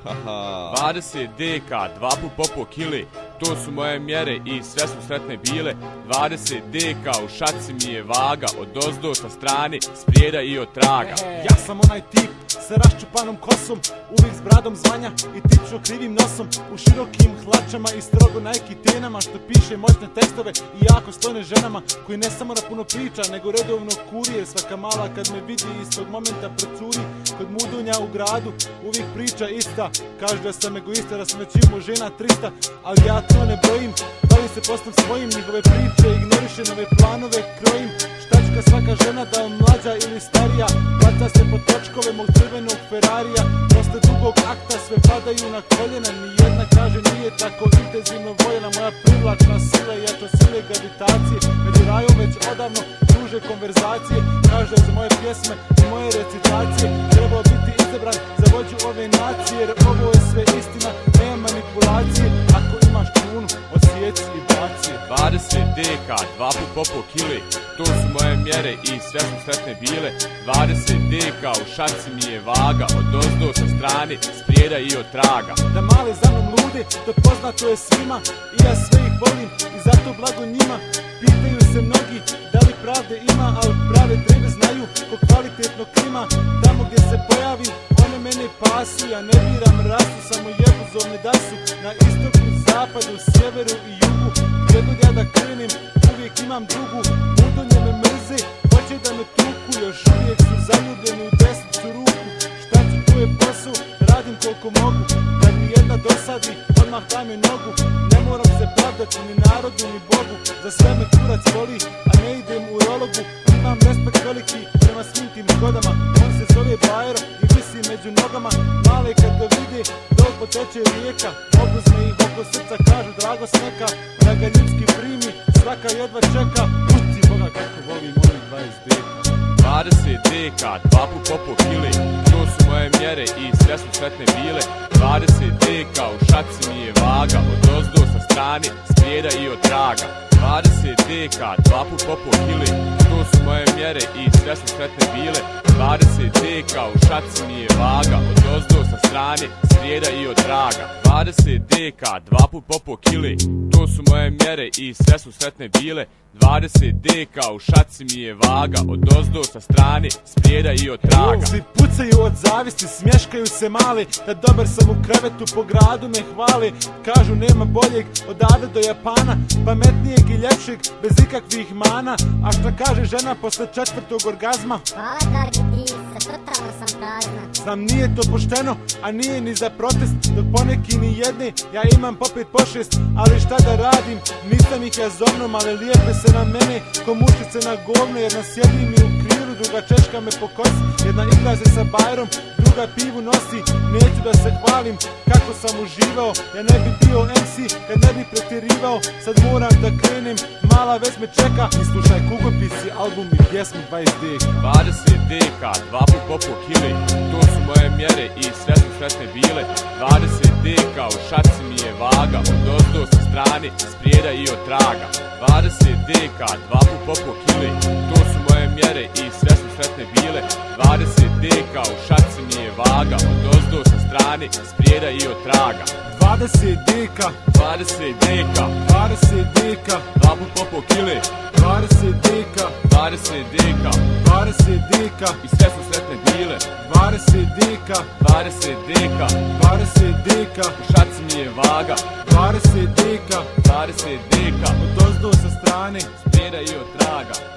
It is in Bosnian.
20 deka, 2 put po kili, to su moje mjere i sve su sretne bile. 20 deka, u šaci mi je vaga, odozdo sa strane, sprijeda i od traga. Ja sam onaj tip sa raščupanom kosom, uvijek s bradom zvanja i tipično krivim nosom, u širokim hlačama i strogo Nike tenama, što piše moćne tekstove i jako stojne ženama, koji ne samo da puno priča, nego redovno kuri, jer svaka mala kad me vidi iz tog momenta procuri. Kod mudunja u gradu uvijek priča ista, kaže da sam egoista, da sam već imao žena 300, ali ja to ne brojim, bavim se poslom svojim, njihove priče ignoriše, nove planove krojim. Štačka svaka žena, da je mlađa ili starija, baca se po točkove mog crvenog Ferrarija. Posle dugog akta sve padaju na koljena, nijedna kaže nije tako intenzivno voljena. Moja privlačna sila i jača sile gravitacije, među rajom već odavno duže konverzacije. Kaže za moje pjesme i moje recitacije trebao biti izabran za vođu ove nacije, jer ovo je sve istina, nema manipulacije. Ako imaš kunu, osjeci i baci. 20 deka, 2 put po kili, to su moje mjere i sve su sretne bile. 20 deka, u šaci mi je vaga, odozdo sa strane, sprijeda i od traga. Da male za mnom lude, to poznato je svima, i ja sve ih volim i zato blago njima. Pitaju se mnogi da li pravde ima, ali prave dreve znaju ko kvalitetno klima. Tamo gdje se pojavim, one mene pasu, ja ne biram rasu, samo jebu zovne da su na istoku, zapadu, sjeveru i jugu. Gdje god ja da krenem, uvijek imam drugu. Mudonje me mrze, hoće da me tuku, još uvijek su zaljubljeni u desnicu ruku. Šta ću, tu je posao, radim koliko mogu, kad mi jedna dosadi, odmah daj me nogu. Ne moram se pravdati ni narodu ni Bogu, za sve me kurac voli, a ne idem u urologu. Imam respekt veliki prema svim tim zgodama, on se zove Bajro i visi među nogama. Male kad ga vide, dok poteče rijeka, obuzme ih oko srca, kažu drago smeka, da ga ljudski primi, svaka jedva čeka. Puti Boga kako volim ovih 20 deka. 20 deka, 2 put po kili, to su moje mjere i sve su sretne bile. 20 deka, u šaci mi je vaga, odozdo sa strane, sprijeda i od traga. 20 deka, 2 put po kili, to su moje mjere i sve su sretne bile. 20 deka, u šaci mi je vaga, odozdo sa strane, sprijeda i od traga. 20 deka, 2 put po kili, to su moje mjere i sve su sretne bile. 20 deka, u šaci mi je vaga, odozdo sa strane, sprijeda i od traga. Svi pucaju od zavisti, smješkaju se mali, da dobar sam u krevetu, po gradu me hvale. Kažu nema boljeg od Ade do Japana, pametnijeg i ljepšeg, bez ikakvih mana. A šta kaže žena posle 4. orgazma? Hvala dragi ti, se totalno sam prazna. Znam nije to pošteno, a nije ni za protest, dok poneki ni jedne, ja imam po 5 po 6. Ali šta da radim, nisam ih ja zovnom, ali lijepe se na mene ko mušice na govno. Jedna sjedi mi u krilu, druga češka me po kosi, jedna igra se sa Bajrom, druga pivu nosi. Neću da se hvalim kako sam uživao, ja ne bi bio MC kad ne bi pretjerivao. Sad moram da krenem, mala već me čeka, i slušaj Kugopisi, album i pjesmu 20 deka. 20 deka, 2 put po kili, to su moje mjere i sve su sretne bile. 20 deka, u šaci mi je vaga, odozdo sa strane, sprijeda i od traga. 20 deka, 2 put po kili, to su moje mjere i sve su sretne bile. 20 deka, u šaci mi je vaga, odozdo sa strane, sprijeda i od traga. 20 deka, 20 deka, 20 deka, 2 put po kili, 20 deka, 20 deka, 20 deka, i sve su sretne bile. 20 deka, 20 deka, 20 deka, u šaci mi je vaga, 20 deka, 20 deka, odozdo sa strane, sprijeda i od traga.